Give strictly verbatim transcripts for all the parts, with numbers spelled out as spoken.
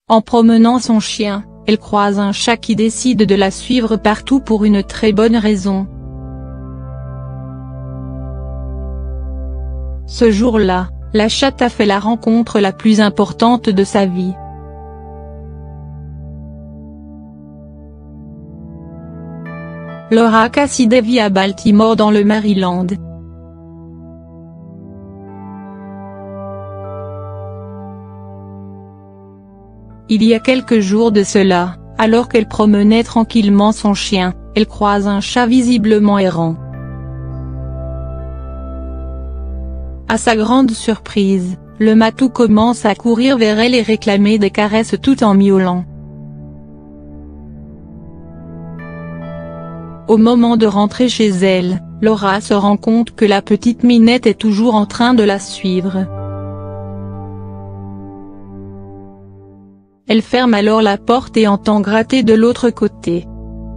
En promenant son chien, elle croise un chat qui décide de la suivre partout pour une très bonne raison. Ce jour-là, la chatte a fait la rencontre la plus importante de sa vie. Laura Cassidy vit à Baltimore dans le Maryland. Il y a quelques jours de cela, alors qu'elle promenait tranquillement son chien, elle croise un chat visiblement errant. À sa grande surprise, le matou commence à courir vers elle et réclamer des caresses tout en miaulant. Au moment de rentrer chez elle, Laura se rend compte que la petite minette est toujours en train de la suivre. Elle ferme alors la porte et entend gratter de l'autre côté.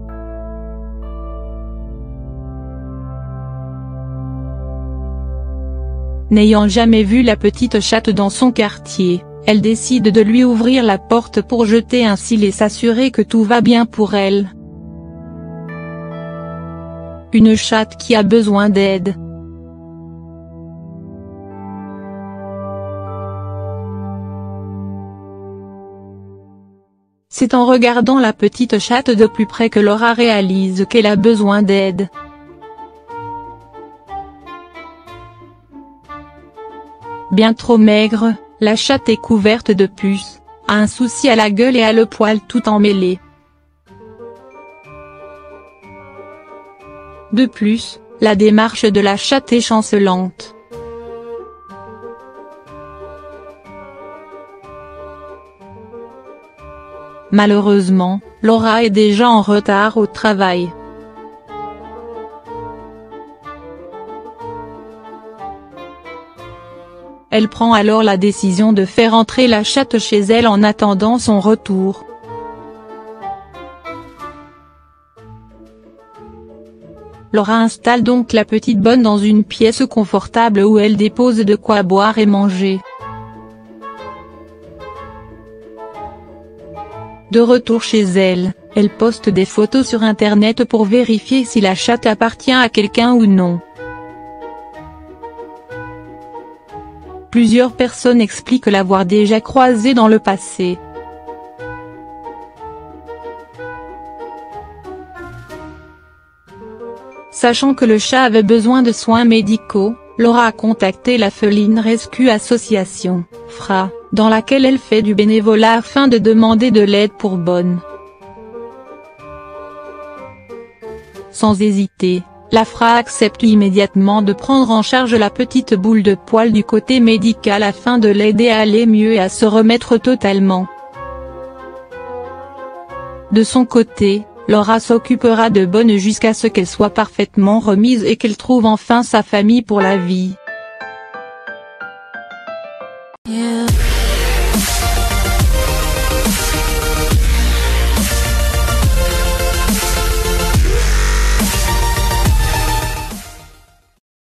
N'ayant jamais vu la petite chatte dans son quartier, elle décide de lui ouvrir la porte pour jeter un cil et s'assurer que tout va bien pour elle. Une chatte qui a besoin d'aide. C'est en regardant la petite chatte de plus près que Laura réalise qu'elle a besoin d'aide. Bien trop maigre, la chatte est couverte de puces, a un souci à la gueule et a le poil tout emmêlé. De plus, la démarche de la chatte est chancelante. Malheureusement, Laura est déjà en retard au travail. Elle prend alors la décision de faire entrer la chatte chez elle en attendant son retour. Laura installe donc la petite bonne dans une pièce confortable où elle dépose de quoi boire et manger. De retour chez elle, elle poste des photos sur internet pour vérifier si la chatte appartient à quelqu'un ou non. Plusieurs personnes expliquent l'avoir déjà croisée dans le passé. Sachant que le chat avait besoin de soins médicaux, Laura a contacté la Feline Rescue Association, F R A, dans laquelle elle fait du bénévolat afin de demander de l'aide pour Bonne. Sans hésiter, la F R A accepte immédiatement de prendre en charge la petite boule de poil du côté médical afin de l'aider à aller mieux et à se remettre totalement. De son côté, Laura s'occupera de Bonne jusqu'à ce qu'elle soit parfaitement remise et qu'elle trouve enfin sa famille pour la vie. Yeah.